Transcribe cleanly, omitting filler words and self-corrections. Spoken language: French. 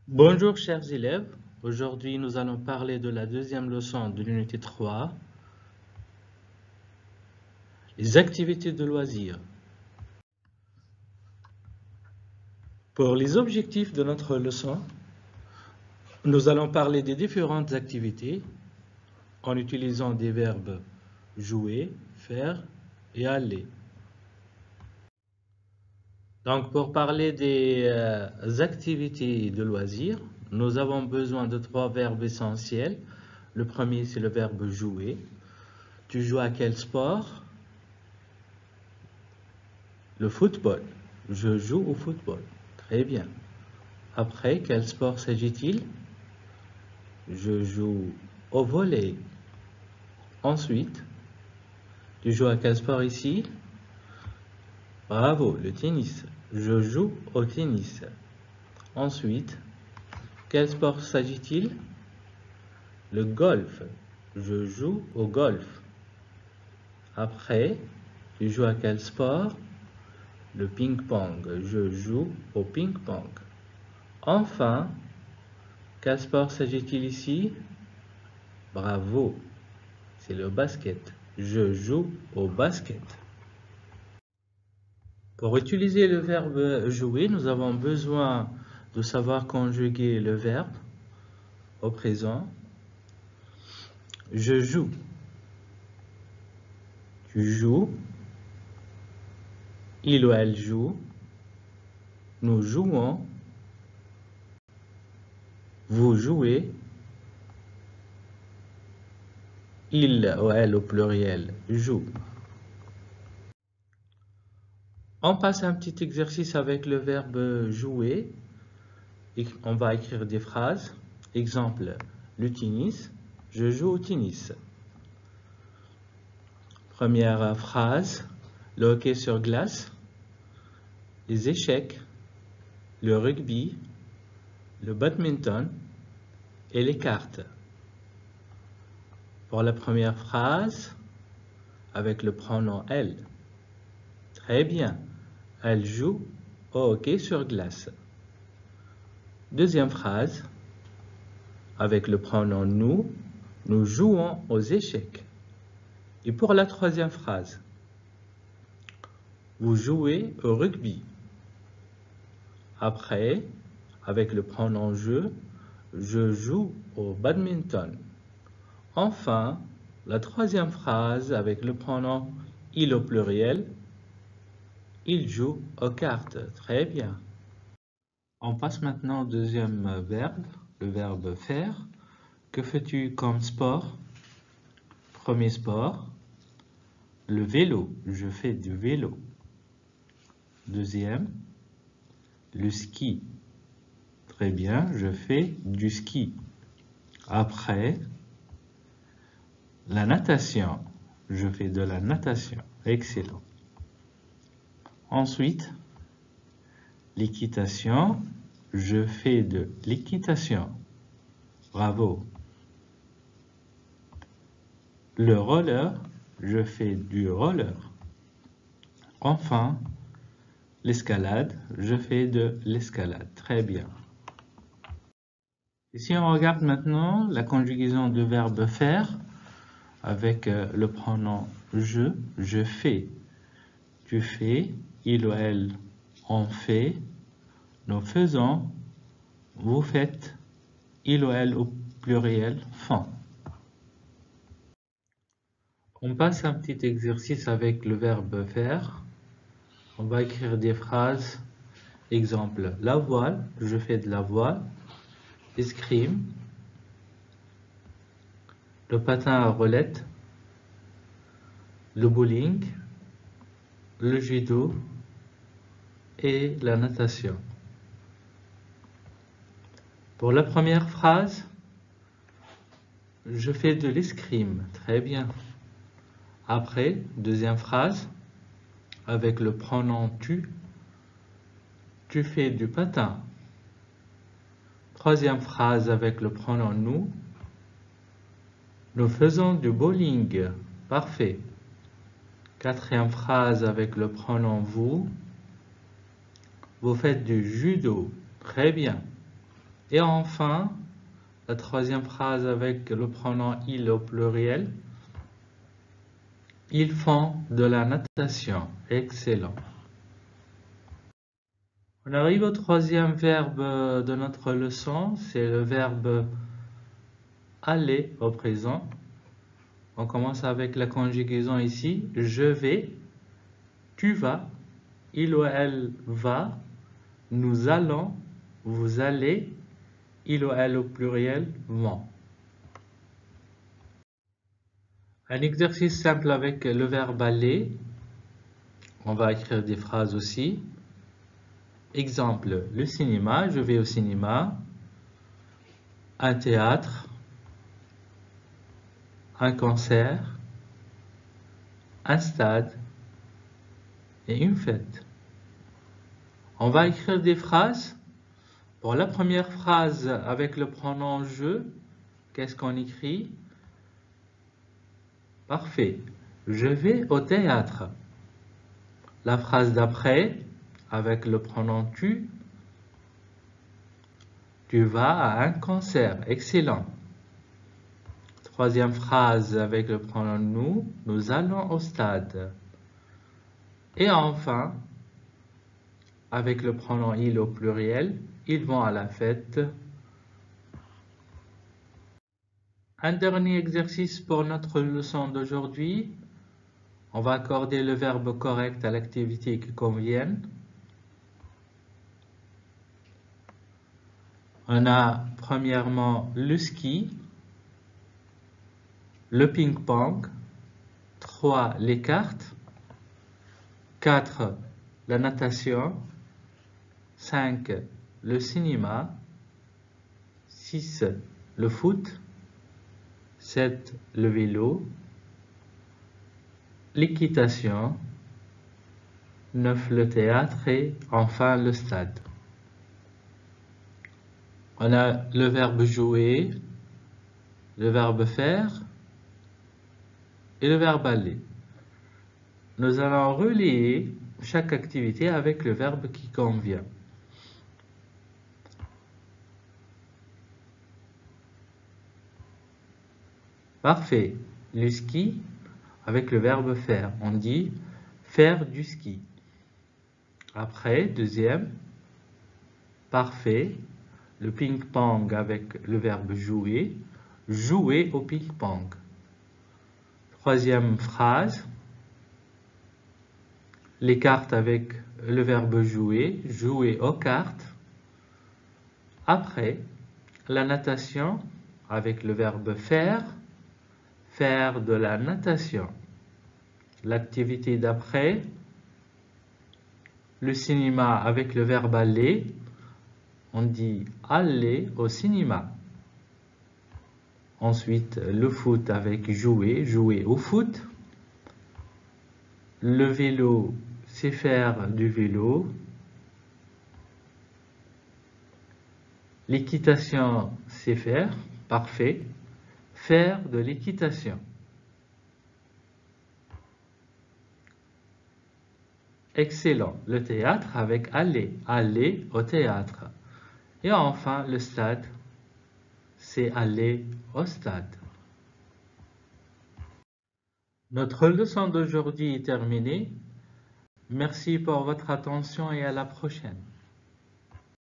Bonjour chers élèves, aujourd'hui nous allons parler de la deuxième leçon de l'unité 3, les activités de loisirs. Pour les objectifs de notre leçon, nous allons parler des différentes activités en utilisant des verbes jouer, faire et aller. Donc pour parler des activités de loisirs, nous avons besoin de trois verbes essentiels. Le premier c'est le verbe jouer. Tu joues à quel sport? Le football. Je joue au football. Très bien. Après, quel sport s'agit-il? Je joue au volley. Ensuite, tu joues à quel sport ici? Bravo, le tennis. Je joue au tennis. Ensuite, quel sport s'agit-il? Le golf. Je joue au golf. Après, tu joues à quel sport? Le ping-pong. Je joue au ping-pong. Enfin, quel sport s'agit-il ici? Bravo, c'est le basket. Je joue au basket. Pour utiliser le verbe jouer, nous avons besoin de savoir conjuguer le verbe au présent. Je joue. Tu joues. Il ou elle joue. Nous jouons. Vous jouez. Il ou elle au pluriel joue. On passe un petit exercice avec le verbe jouer. On va écrire des phrases. Exemple, le tennis. Je joue au tennis. Première phrase, le hockey sur glace, les échecs, le rugby, le badminton et les cartes. Pour la première phrase, avec le pronom elle. Très bien, elle joue au hockey sur glace. Deuxième phrase, avec le pronom nous jouons aux échecs. Et pour la troisième phrase, vous jouez au rugby. Après, avec le pronom je joue au badminton. Enfin, la troisième phrase avec le pronom il au pluriel, il joue aux cartes. Très bien. On passe maintenant au deuxième verbe, le verbe faire. Que fais-tu comme sport? Premier sport, le vélo. Je fais du vélo. Deuxième, le ski. Très bien, je fais du ski. Après, la natation. Je fais de la natation. Excellent. Ensuite, l'équitation. Je fais de l'équitation. Bravo. Le roller. Je fais du roller. Enfin, l'escalade. Je fais de l'escalade. Très bien. Et si on regarde maintenant la conjugaison du verbe faire avec le pronom je fais. Tu fais, il ou elle, on fait, nous faisons, vous faites, il ou elle au pluriel font. On passe un petit exercice avec le verbe faire. On va écrire des phrases. Exemple, la voile, je fais de la voile. Escrime, le patin à roulettes, le bowling, le judo et la natation. Pour la première phrase, je fais de l'escrime. Très bien. Après, deuxième phrase, avec le pronom tu fais du patin. Troisième phrase avec le pronom nous faisons du bowling. Parfait. Quatrième phrase avec le pronom vous faites du judo. Très bien. Et enfin, la troisième phrase avec le pronom il au pluriel. Ils font de la natation. Excellent. On arrive au troisième verbe de notre leçon, c'est le verbe aller au présent. On commence avec la conjugaison ici. Je vais, tu vas, il ou elle va, nous allons, vous allez, il ou elle au pluriel vont. Un exercice simple avec le verbe aller. On va écrire des phrases aussi. Exemple, le cinéma, je vais au cinéma. Un théâtre. Un concert. Un stade. Et une fête. On va écrire des phrases. Pour la première phrase avec le pronom je, qu'est-ce qu'on écrit? Parfait. Je vais au théâtre. La phrase d'après, avec le pronom tu vas à un concert. Excellent. Troisième phrase avec le pronom nous allons au stade. Et enfin, avec le pronom il au pluriel, ils vont à la fête. Un dernier exercice pour notre leçon d'aujourd'hui. On va accorder le verbe correct à l'activité qui convienne. On a premièrement le ski, le ping-pong, 3 les cartes, 4 la natation, 5 le cinéma, 6 le foot, 7 le vélo, l'équitation, 9 le théâtre et enfin le stade. On a le verbe jouer, le verbe faire et le verbe aller. Nous allons relier chaque activité avec le verbe qui convient. Parfait. Le ski avec le verbe faire. On dit faire du ski. Après, deuxième, parfait. Le ping-pong avec le verbe jouer. Jouer au ping-pong. Troisième phrase. Les cartes avec le verbe jouer. Jouer aux cartes. Après, la natation avec le verbe faire. Faire de la natation. L'activité d'après, le cinéma avec le verbe aller, on dit aller au cinéma. Ensuite, le foot avec jouer, jouer au foot. Le vélo, c'est faire du vélo. L'équitation, c'est faire, parfait. Faire de l'équitation. Excellent. Le théâtre avec aller, aller au théâtre. Et enfin, le stade, c'est aller au stade. Notre leçon d'aujourd'hui est terminée. Merci pour votre attention et à la prochaine.